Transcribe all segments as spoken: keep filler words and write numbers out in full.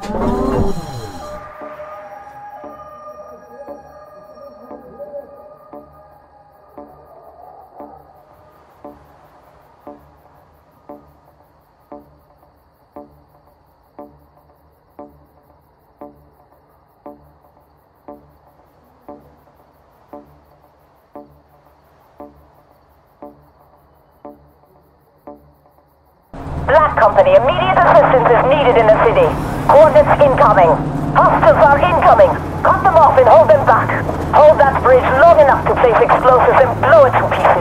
Black Company, immediate assistance is needed in the city. Coordinates incoming. Hostiles are incoming. Cut them off and hold them back. Hold that bridge long enough to place explosives and blow it to pieces.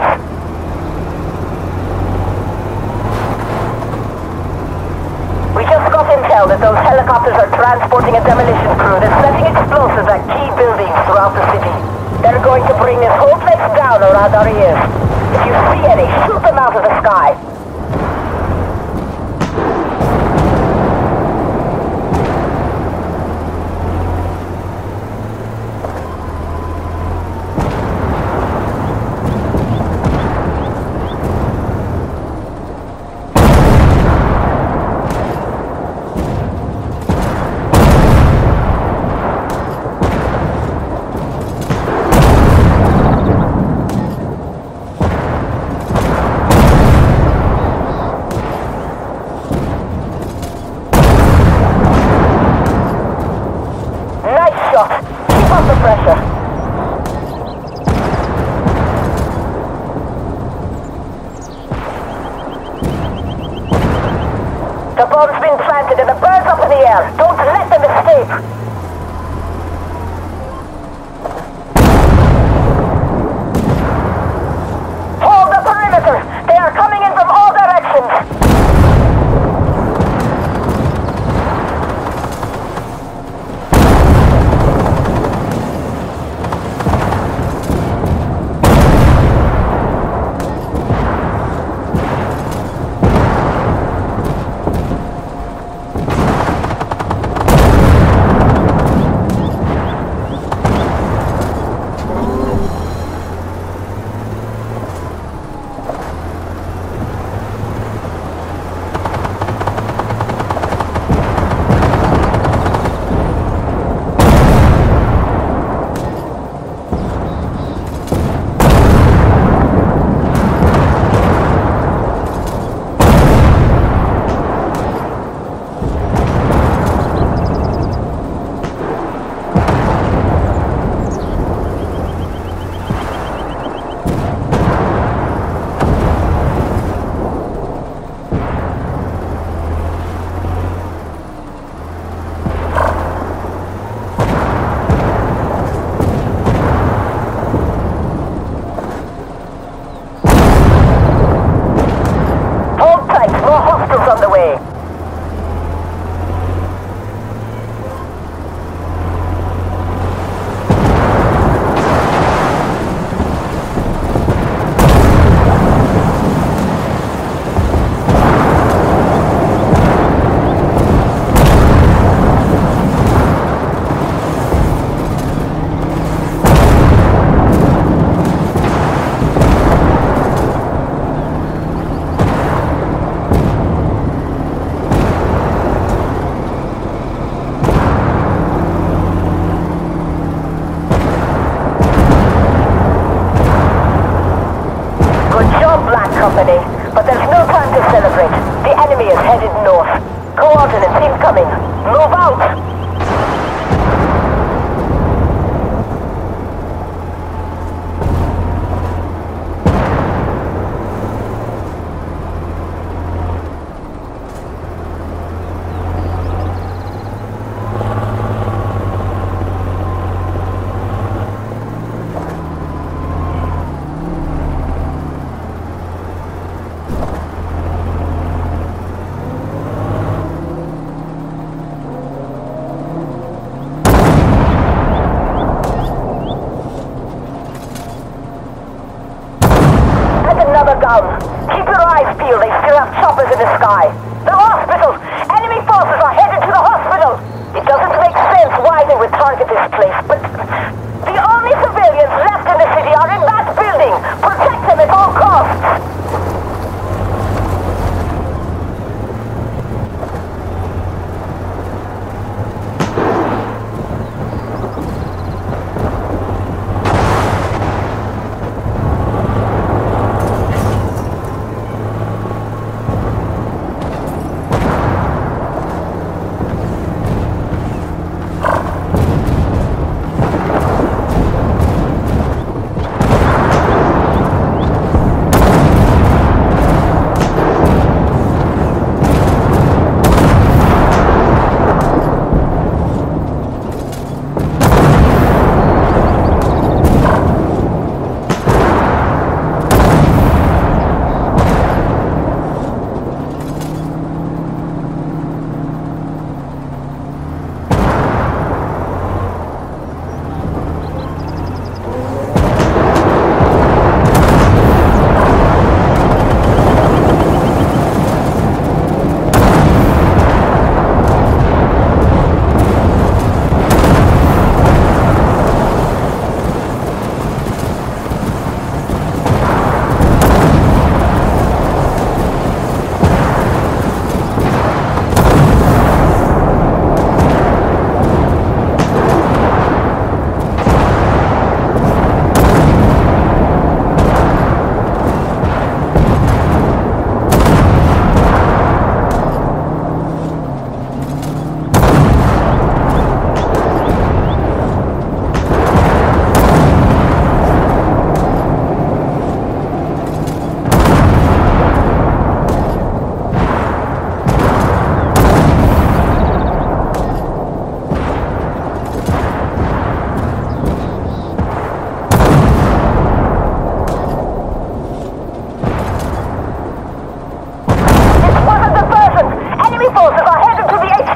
We just got intel that those helicopters are transporting a demolition crew that's setting explosives at key buildings throughout the city. They're going to bring this whole place down around our ears. If you see any, shoot them out of the sky. Keep up the pressure. The bomb's been planted and the birds up in the air. Don't let them escape. Hold the perimeter. They are coming in from all directions. On the way. Company, but there's no time to celebrate. The enemy is headed north. Coordinates incoming. Move out! Another gun. Keep your eyes peeled. They still have choppers in the sky. The hospital! Enemy forces are headed to the hospital! It doesn't make sense why they would target this place, but the only civilians left in the city are in that building! Protect them at all costs!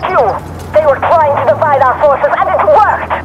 H Q. They were trying to divide our forces, and it worked.